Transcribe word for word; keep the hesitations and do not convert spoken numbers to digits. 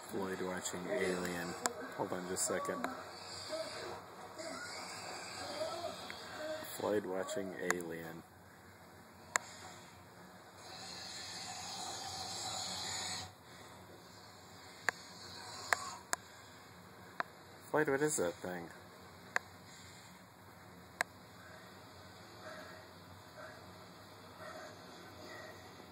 Floyd watching Alien. Hold on just a second. Floyd watching Alien. Floyd, what is that thing?